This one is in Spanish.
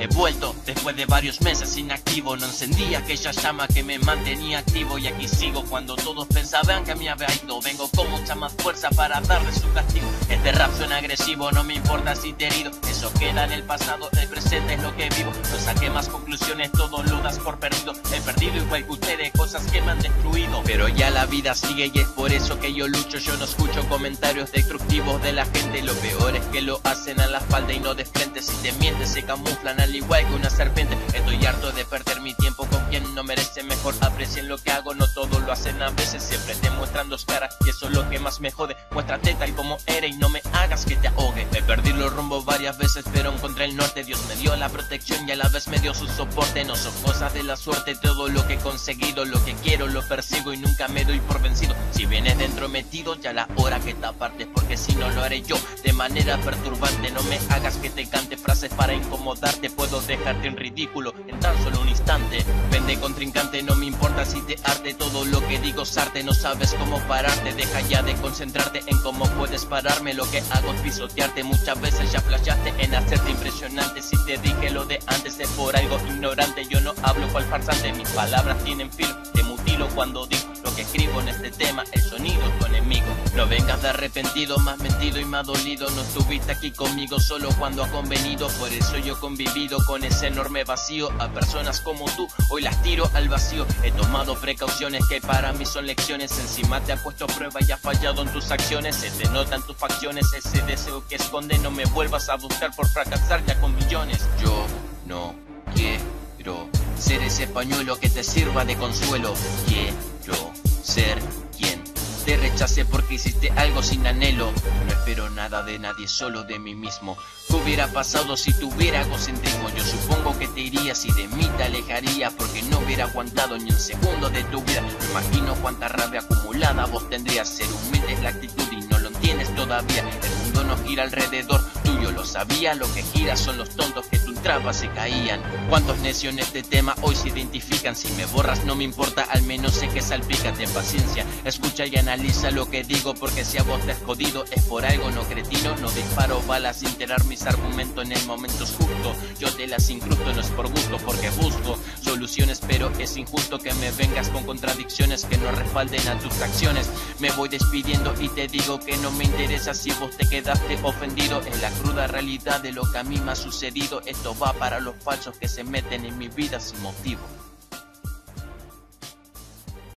He vuelto después de varios meses inactivo. No encendí aquella llama que me mantenía activo. Y aquí sigo cuando todos pensaban que me había ido. Vengo con mucha más fuerza para darle su castigo. Este rap suena agresivo, no me importa si te he herido. Eso queda en el pasado, el presente es lo que vivo. No saqué más conclusiones, todo lo das por perdido. He perdido igual que ustedes cosas que me han destruido. Pero ya la vida sigue y es por eso que yo lucho. Yo no escucho comentarios destructivos de la gente. Lo peor es que lo hacen a la espalda y no de frente. Si te mientes se camuflan al igual que una serpiente. Estoy harto de perder mi tiempo con quien no merece. Mejor aprecien lo que hago, no todo lo hacen a veces. Siempre te muestran dos caras y eso es lo que más me jode. Muéstrate tal como eres y no me hagas que te ahogue. Me perdí los rumbos varias veces pero encontré el norte. Dios me dio la protección y a la vez me dio su soporte. No son cosas de la suerte, todo lo que he conseguido. Lo que quiero lo persigo y nunca me doy por vencido. Si vienes dentro metido ya la hora que te apartes, porque si no lo haré yo de manera perturbante. No me hagas que te cante frases para incomodarte. Puedo dejarte en ridículo en tan solo un instante. Vende contrincante, no me importa si te arte. Todo lo que digo es arte, no sabes cómo pararte. Deja ya de concentrarte en cómo puedes pararme. Lo que hago es pisotearte, muchas veces ya flashaste en hacerte impresionante. Si te dije lo de antes es por algo ignorante. Yo no hablo cual farsante, mis palabras tienen filo. Te mutilo cuando digo lo que escribo en este tema. El sonido es tu enemigo. No vengas de arrepentido, me has mentido y me ha dolido. No estuviste aquí conmigo solo cuando ha convenido. Por eso yo he convivido con ese enorme vacío. A personas como tú hoy las tiro al vacío. He tomado precauciones que para mí son lecciones. Encima te ha puesto a prueba y ha fallado en tus acciones. Se te nota en tus facciones ese deseo que esconde. No me vuelvas a buscar por fracasar ya con millones. Yo no quiero ser ese pañuelo que te sirva de consuelo. Quiero ser quien te rechacé porque hiciste algo sin anhelo. No espero nada de nadie, solo de mí mismo. ¿Qué hubiera pasado si tuviera egocentrismo? Yo supongo que te irías y de mí te alejarías, porque no hubiera aguantado ni un segundo de tu vida. Me imagino cuánta rabia acumulada vos tendrías. Ser humilde es la actitud y no lo tienes todavía. El mundo no gira alrededor tuyo, lo sabía. Lo que gira son los tontos que tú entrabas se caían. ¿Cuántos necios en este tema hoy se identifican? Si me borras no me importa, al menos sé que salpica. Ten paciencia, escucha y analiza lo que digo, porque si a vos te has jodido es por algo, no cretino. No disparo balas sin tirar mis argumentos en el momento justo. Yo te las incrusto, no es por gusto, porque busco soluciones, pero es injusto que me vengas con contradicciones que no respalden a tus acciones. Me voy despidiendo y te digo que no me interesa si vos te quedaste ofendido. Es la cruda realidad de lo que a mí me ha sucedido. Esto va para los falsos que se meten en mi vida sin motivo.